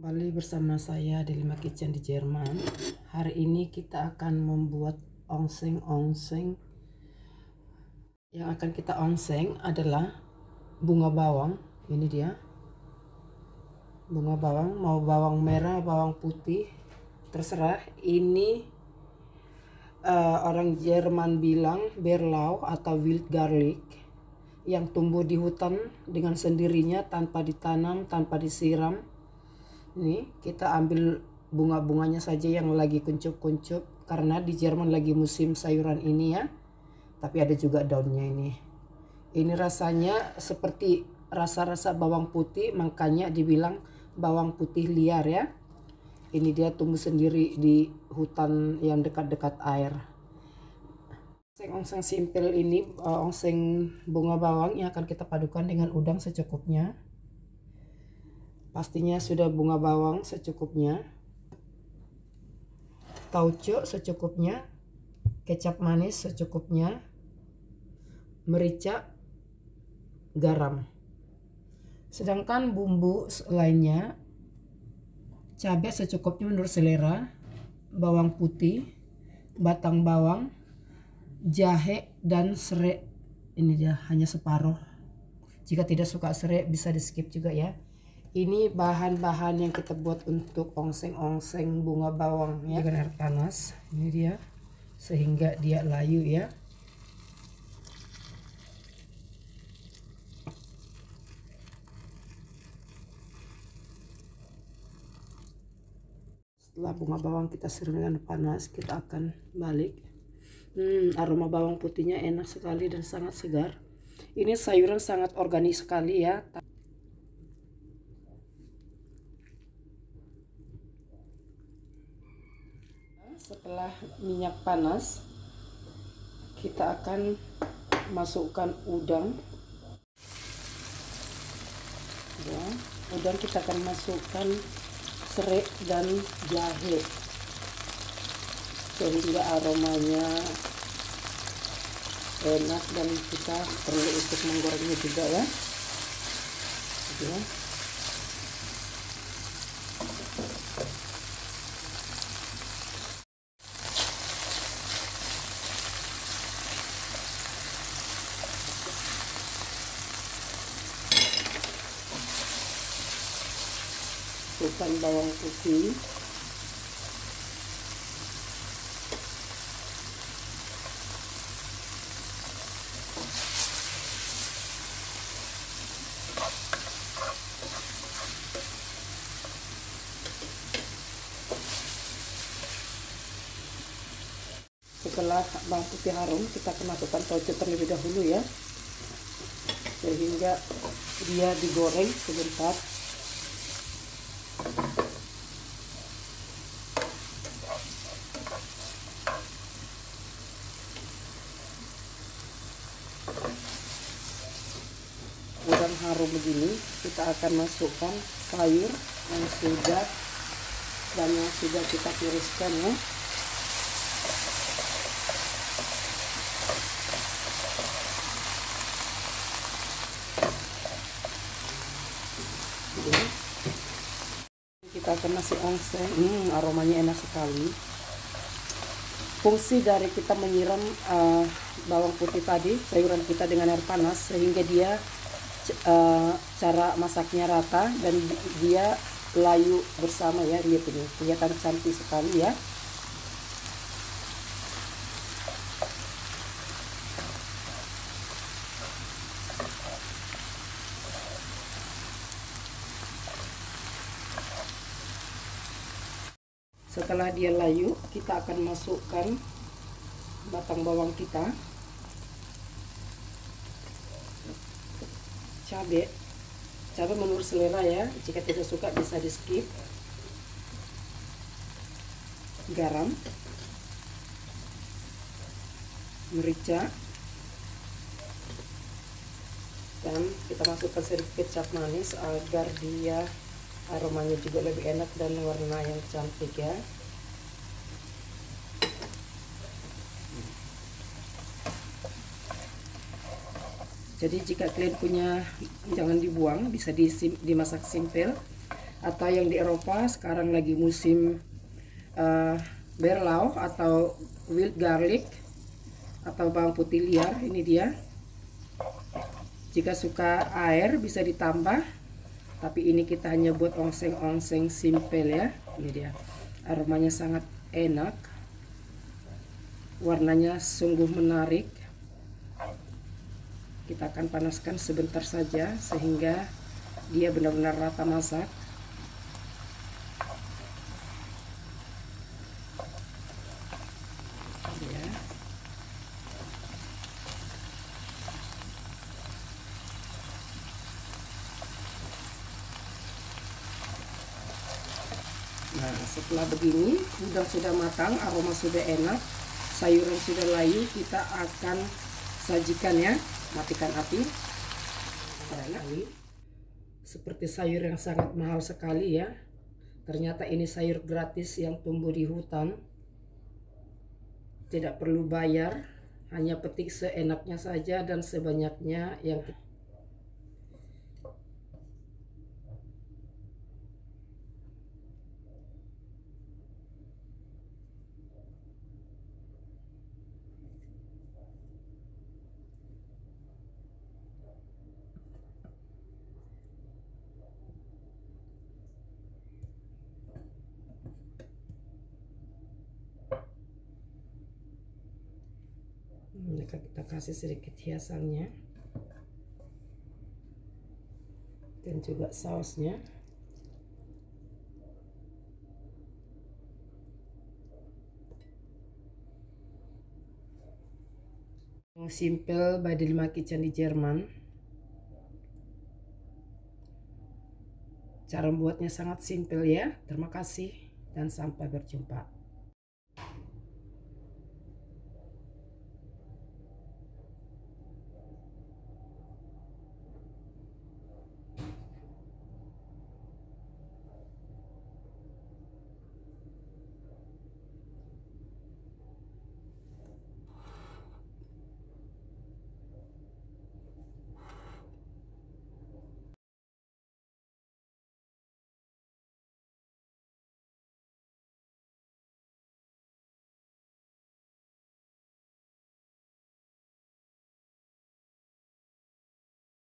Kembali bersama saya di Lima Kitchen di Jerman. Hari ini kita akan membuat ongseng-ongseng. Yang akan kita ongseng adalah bunga bawang. Ini dia bunga bawang, mau bawang merah, bawang putih, terserah. Ini orang Jerman bilang Bärlauch atau wild garlic, yang tumbuh di hutan dengan sendirinya tanpa ditanam, tanpa disiram. Ini kita ambil bunga-bunganya saja yang lagi kuncup-kuncup, karena di Jerman lagi musim sayuran ini ya. Tapi ada juga daunnya ini. Ini rasanya seperti rasa-rasa bawang putih, makanya dibilang bawang putih liar ya. Ini dia tumbuh sendiri di hutan yang dekat-dekat air. Ongseng simpel ini, ongseng bunga bawang yang akan kita padukan dengan udang secukupnya. Pastinya sudah bunga bawang secukupnya, tauco secukupnya, kecap manis secukupnya, merica, garam. Sedangkan bumbu lainnya, cabai secukupnya menurut selera, bawang putih, batang bawang, jahe, dan serai. Ini dia hanya separuh. Jika tidak suka serai bisa di skip juga ya. Ini bahan-bahan yang kita buat untuk ongseng-ongseng bunga bawang ya, dengan air panas. Ini dia, sehingga dia layu ya. Setelah bunga bawang kita siram dengan panas, kita akan balik. Aroma bawang putihnya enak sekali dan sangat segar. Ini sayuran sangat organik sekali ya. Setelah minyak panas, kita akan masukkan udang. Ya, udang kita akan masukkan serai dan jahe, sehingga aromanya enak, dan kita perlu untuk menggorengnya juga ya. Masukkan bawang putih, setelah bawang putih harum, kita akan masukkan tauco terlebih dahulu ya, sehingga dia digoreng sebentar. Udang harum begini, kita akan masukkan sayur yang sudah kita tiriskan ya. Kita akan nasi ongseng. Aromanya enak sekali. Fungsi dari kita menyiram bawang putih tadi, sayuran kita dengan air panas, sehingga dia cara masaknya rata dan dia layu bersama ya. Lihat ini, kelihatan cantik sekali ya. Setelah dia layu, kita akan masukkan batang bawang kita, cabai menurut selera ya. Jika tidak suka bisa di skip. Garam, merica, dan kita masukkan sedikit kecap manis agar dia aromanya juga lebih enak dan warna yang cantik ya. Jadi jika kalian punya, jangan dibuang, bisa dimasak simpel. atau yang di Eropa sekarang lagi musim berlauch atau wild garlic atau bawang putih liar. Ini dia. Jika suka air bisa ditambah, tapi ini kita hanya buat ongseng-ongseng simpel ya. Ini dia, aromanya sangat enak, warnanya sungguh menarik. Kita akan panaskan sebentar saja sehingga dia benar-benar rata masak. Ya. Nah, setelah begini, udang sudah matang, aroma sudah enak, sayuran sudah layu, kita akan sajikan ya. Matikan api. Seperti sayur yang sangat mahal sekali ya. Ternyata ini sayur gratis yang tumbuh di hutan. Tidak perlu bayar, hanya petik seenaknya saja dan sebanyaknya yang kita kasih sedikit hiasannya dan juga sausnya. Simple by Delima Kitchen di Jerman. Cara membuatnya sangat simpel ya. Terima kasih dan sampai berjumpa.